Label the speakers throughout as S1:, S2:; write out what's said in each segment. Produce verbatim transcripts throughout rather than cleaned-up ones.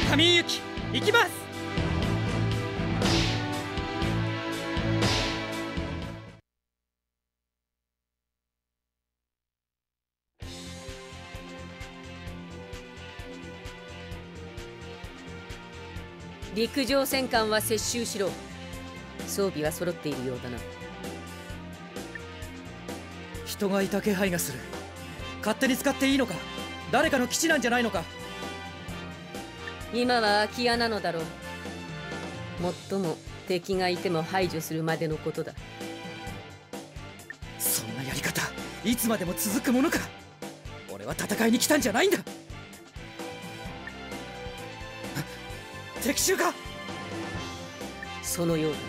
S1: 神井由紀、行きます。
S2: 陸上戦艦は接収しろ。装備は揃っているようだな。
S1: 人がいた気配がする。勝手に使っていいのか？誰かの基地なんじゃないのか？
S2: 今は空き家なのだろう。もっとも敵がいても排除するまでのことだ。
S1: そんなやり方いつまでも続くものか？俺は戦いに来たんじゃないんだ。敵襲か？
S2: そのようだね。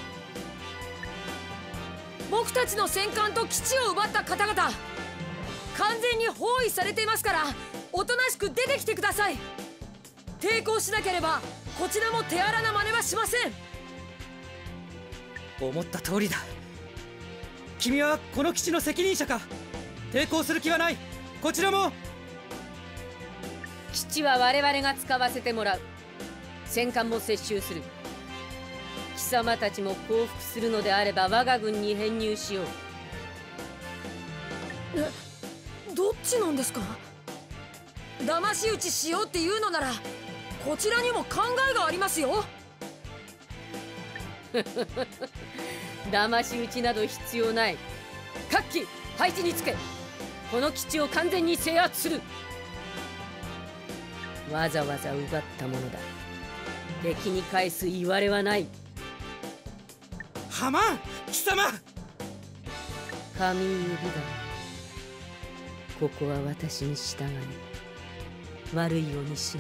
S3: 僕たちの戦艦と基地を奪った方々、完全に包囲されていますから、おとなしく出てきてください。抵抗しなければこちらも手荒な真似はしません。
S1: 思った通りだ。君はこの基地の責任者か？抵抗する気はない。こちらも。
S2: 基地は我々が使わせてもらう。戦艦も接収する。貴様たちも降伏するのであれば我が軍に編入しよう。
S3: え、どっちなんですか？騙し討ちしようっていうのならこちらにも考えがありますよ。
S2: 騙し討ちなど必要ない。各機配置につけ、この基地を完全に制圧する。わざわざ奪ったものだ。敵に返すいわれはない。
S1: ハマン、貴様。
S2: 神指だ。ここは私に従い、悪いようにしない。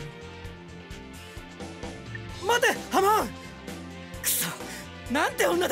S1: 待て、ハマン。くそ、なんて女だ。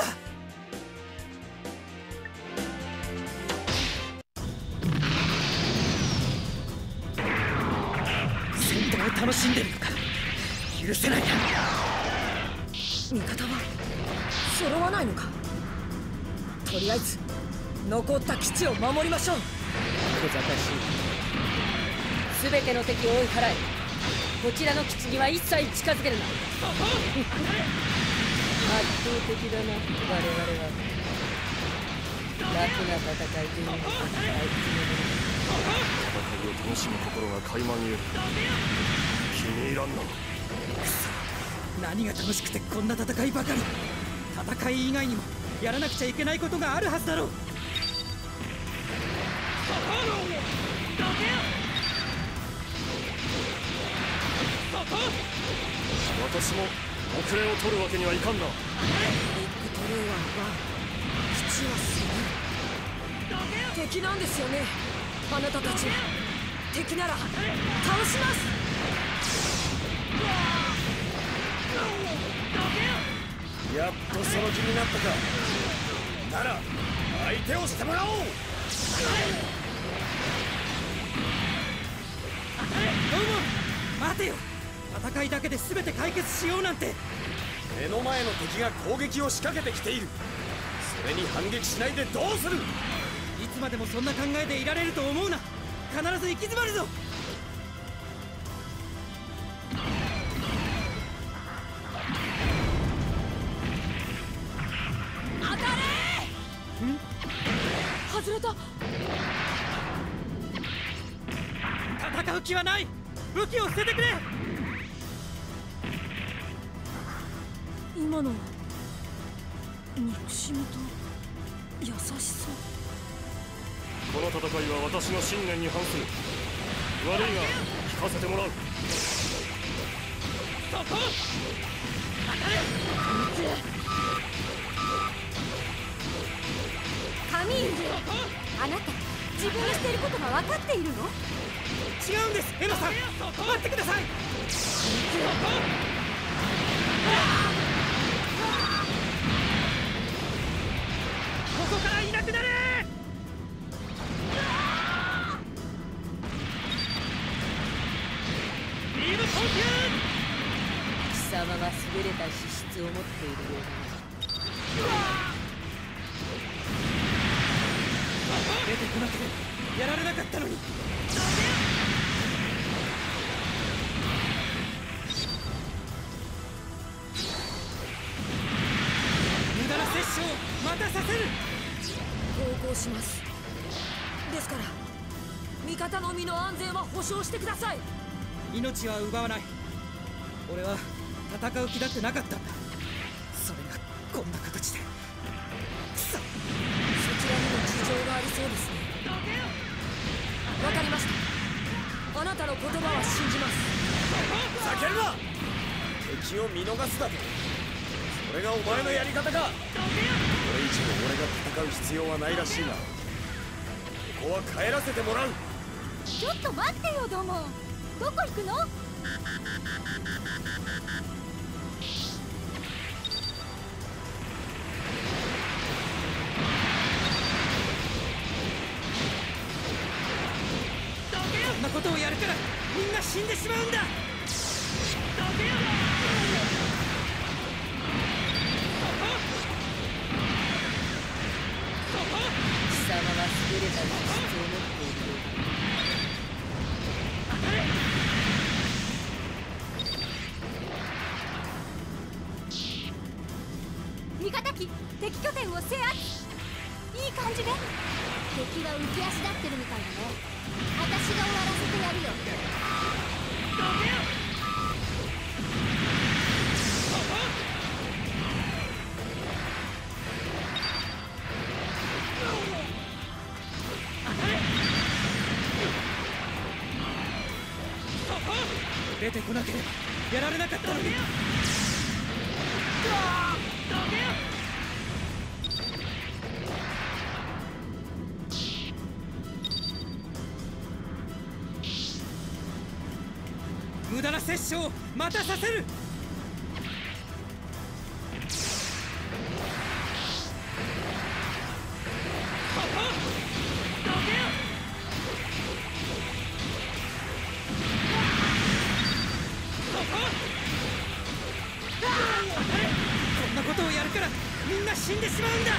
S1: 戦闘を楽しんでるのか？許せないな。
S3: 味方は揃わないのか？とりあえず残った基地を守りましょう。
S2: 小賢しい。全ての敵を追い払え。こちらの基地には一切近づけるな。圧倒的だな、我々は。楽な戦いというのはあいつのもの。
S4: 戦いを楽しむ心が垣間見える。気に入らんな。
S1: くそ、何が楽しくてこんな戦いばかり。戦い以外にもやらなくちゃいけないことがあるはずだろう。
S4: 私も遅れを取るわけにはいかんな。
S3: ビッグトレーラーは基地はする。敵なんですよね、あなたたち。敵なら倒します。
S4: やっとその気になったか。なら相手をしてもらおう。
S1: どうも、待てよ。戦いだけで全て解決しようなんて。
S4: 目の前の敵が攻撃を仕掛けてきている。それに反撃しないでどうする？
S1: いつまでもそんな考えでいられると思うな。必ず行き詰まるぞ。
S3: 当たれ！
S1: ん？
S3: 外れた。
S1: 戦う気はない。武器を捨ててくれ。
S3: 今のは憎しみと優しさ。
S4: この戦いは私の信念に反する。悪いが聞かせてもらう。
S1: そこ！当たれ！
S3: カミーユ、あなた自分のしていることが分かっているの？
S1: 違うんです、エマさん。待ってください。ここからいなくなれ。ビームコンピュー。
S2: 貴様は優れた資質を持っているようだ。
S1: 出てこなければやられなかったのに。
S3: 抗します。ですから味方の身の安全は保証してください。
S1: 命は奪わない。俺は戦う気だってなかったんだ。それがこんな形で。くそ。そち
S3: らにも事情がありそうですね。わかりました。あなたの言葉は信じます。
S5: 避けるな。敵を見逃すだと。それがお前のやり方か。これ以上俺が戦う必要はないらしいが、ここは帰らせてもらう。
S6: ちょっと待ってよ、ども。どこ行くの？
S1: こんなことをやるからみんな死んでしまうんだ。
S2: 貴様は優れた技術を持っているよう
S6: 味方機、敵拠点を制圧。いい感じで。敵は浮き足立ってるみたいだね。私が終わらせてやるよ。
S1: 出てこなければやられなかったのに。無駄な殺生をまたさせる。こんなことをやるからみんな死んでしまうんだ。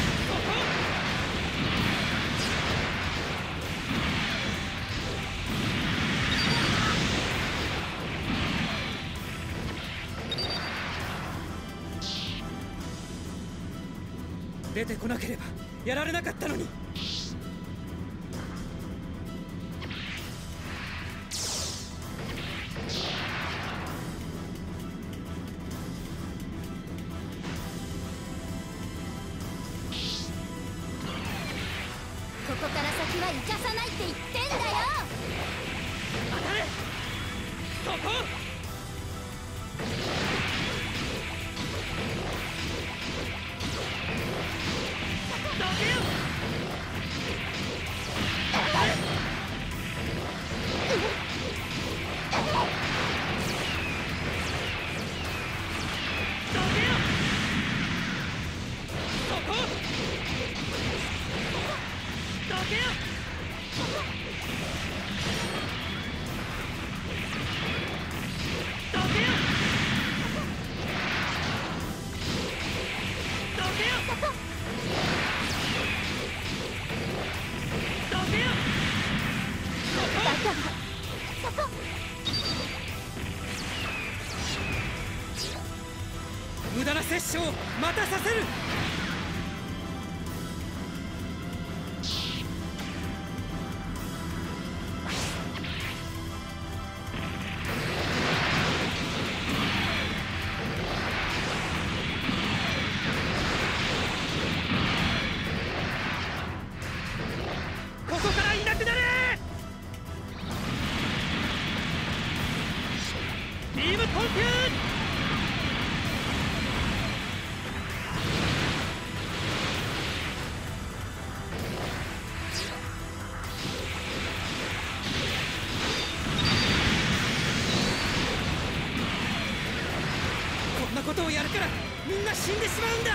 S1: 出てこなければやられなかったのに。
S6: ここから先は生かさないって言ってんだよ。
S1: 当たれ。そこ。無駄な殺生をまたさせる。ここからいなくなれ。ビームコンフュー。こんなことをやるからみんな死んでしまうんだ。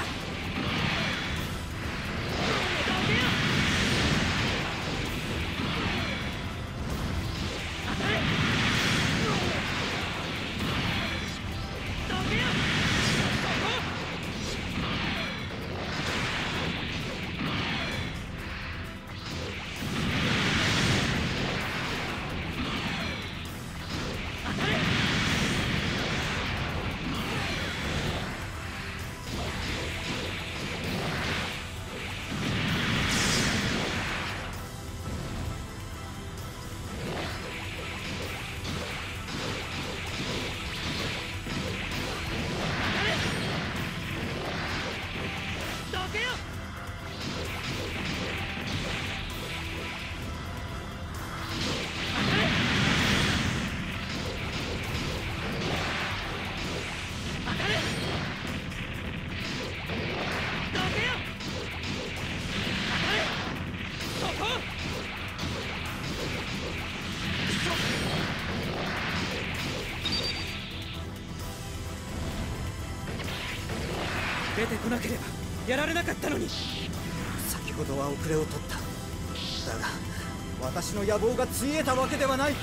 S1: 出てこなければやられなかったのに。先ほどは遅れを取った。だが私の野望がついえたわけではない。こ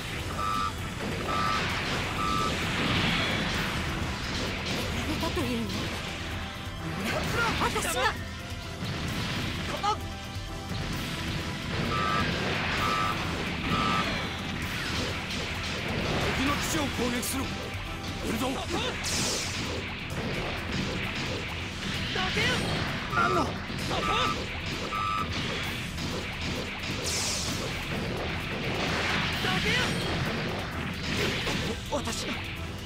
S6: れだというの？私はこの
S4: 敵の基地を攻撃する。来るぞ。
S1: なんだ。私が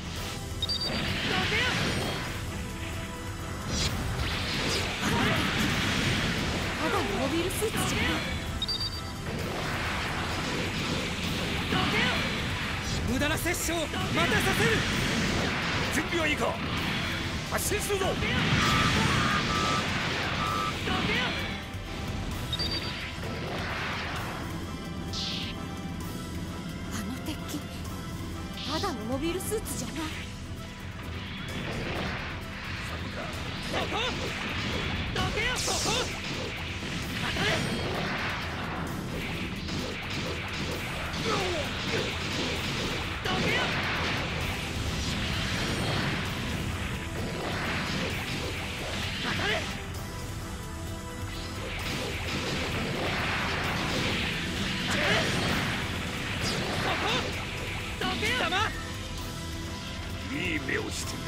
S6: ただのモビルスーツじゃない。
S1: 無駄な殺傷をまたさせる。
S4: 準備はいいか。発進するぞ。
S6: あの敵ただのモビルスーツじゃない。
S4: いい目をしている。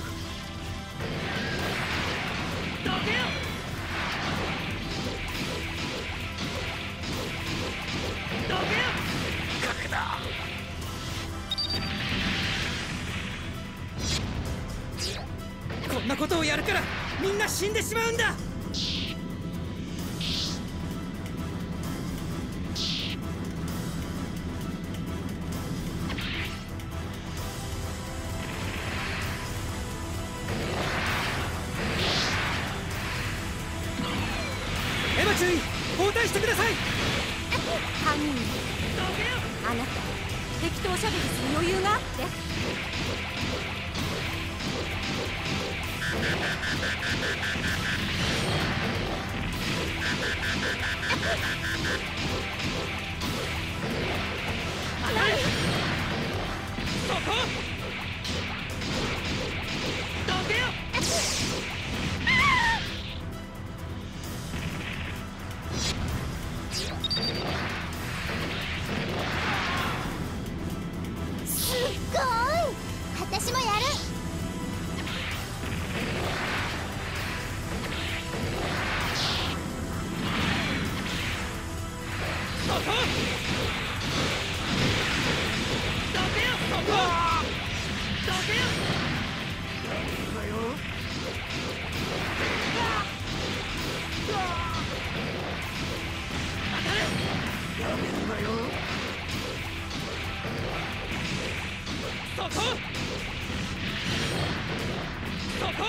S4: 崖だ。
S1: こんなことをやるからみんな死んでしまうんだ。エマ注意、交代してください。
S6: 犯人あなた敵とおしゃべりする余裕があって。
S1: そこどけよ。
S6: すっごい。私もやる。
S1: そこどけよ。そこどけよ。やめるなよ。そこそこ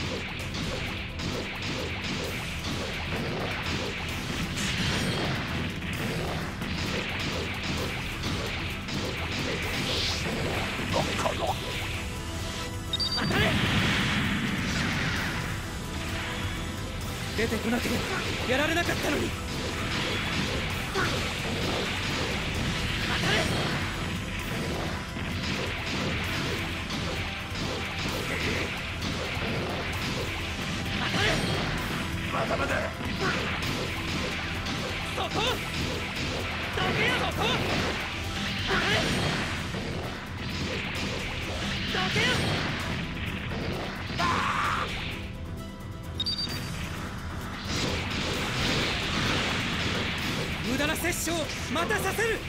S1: 当たれ。出てこなければやられなかったのに。当たれ。まだまだ。そこどけよ。そこ当たれ。どけよ。無駄な殺傷をまたさせる。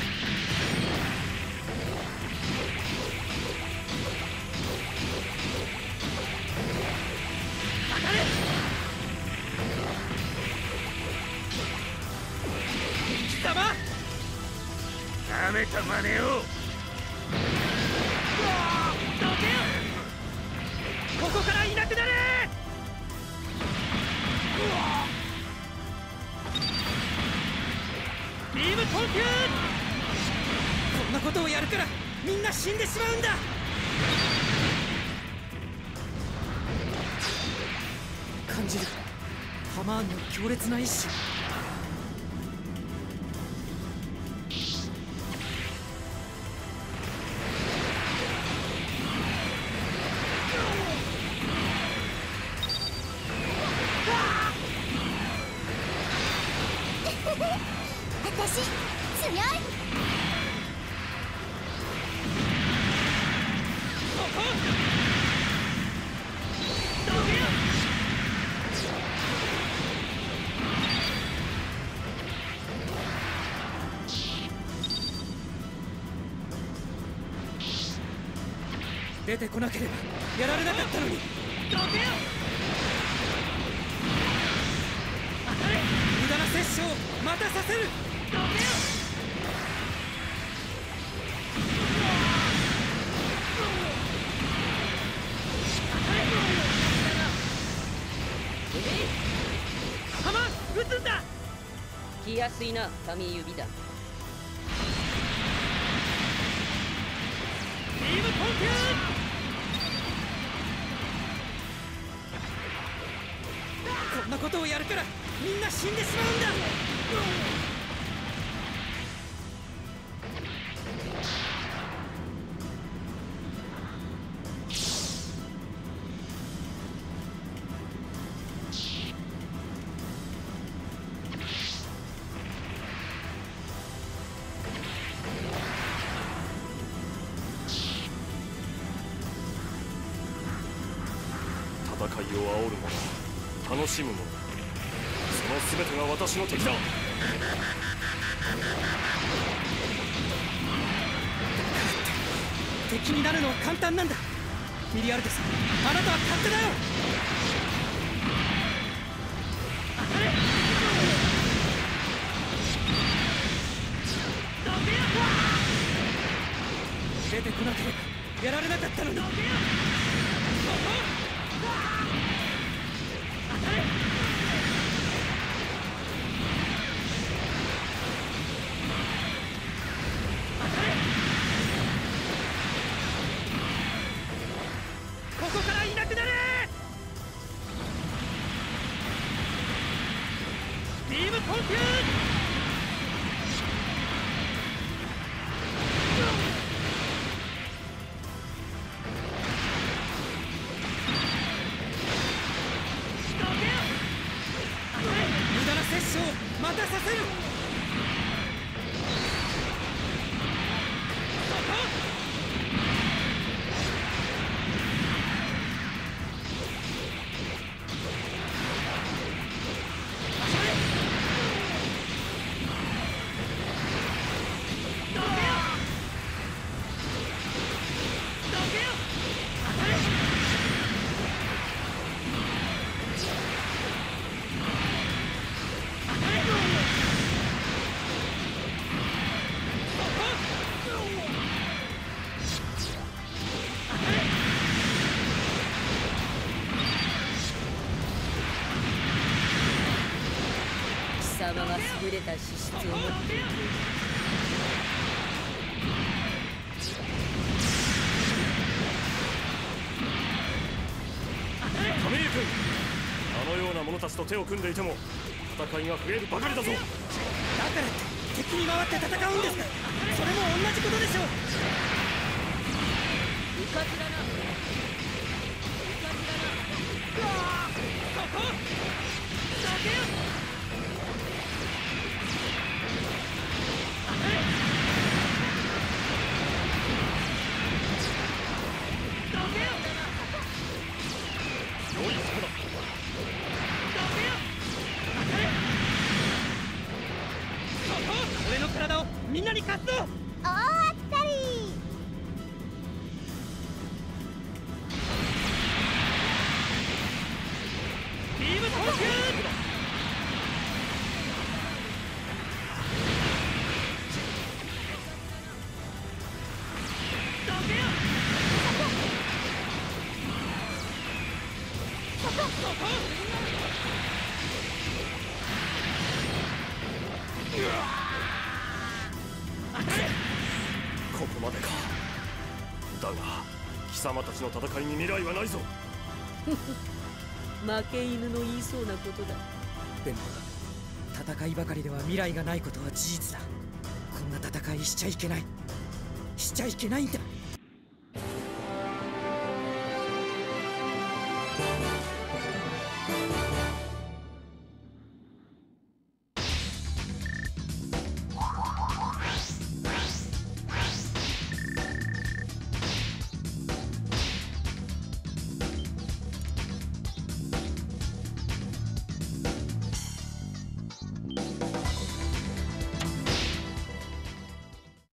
S1: 当たれ。貴様なめた真似を。どけよ。ここからいなくなれ。ビーム投球。こんなことをやるからみんな死んでしまうんだ。 感じるハマーンの強烈な意志。
S6: 私強い。
S1: 出てこなければやられなかったのに。無駄な殺生をまたさせる。
S3: ハマ撃つんだ。
S2: 来やすいな神指だ。
S3: ビームコンピュー。
S1: こんなことをやるからみんな死んでしまうんだ。
S4: 戦いを煽る者、楽しむ者、その全てが私の敵だ。
S1: 敵になるのは簡単なんだ。ミリアルテさん、あなたは勝手だよ。出てこなければやられなかったのに。ここからいなくなれ。ビームコンピュー。無駄な殺生をまたさせる。
S2: 貴様が優れた資質を持っている。
S4: カミール君、あのような者たちと手を組んでいても戦いが増えるばかりだぞ。
S1: だからって敵に回って戦うんですか。それも同じことでしょう。
S2: いかつらな。
S1: ここだけよ。俺の体をみんなに貸すぞ。
S6: おーったり。
S1: ビームコンピュー。
S4: ここまでか。だが貴様たちの戦いに未来はないぞ。
S2: 負け犬の言いそうなことだ。
S1: でも戦いばかりでは未来がないことは事実だ。こんな戦いしちゃいけない。しちゃいけないんだ。